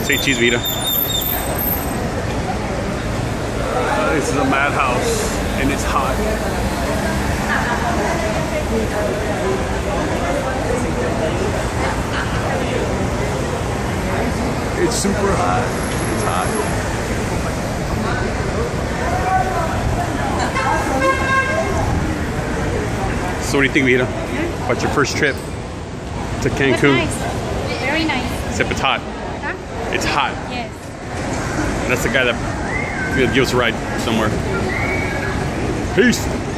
Say cheese, Vita. This is a madhouse, and it's hot. It's super hot. It's hot. So what do you think, Vita? What's your first trip to Cancun? Nice. Very nice. Except it's hot. Huh? It's hot. Yes. That's the guy that gives us a ride somewhere. Peace.